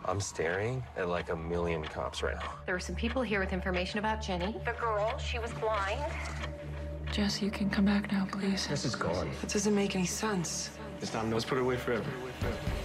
I'm staring at like a million cops right now. There were some people here with information about Jenny. The girl, she was blind. Jess, you can come back now, please. This is gone. That doesn't make any sense. It's time. Let's put it away forever.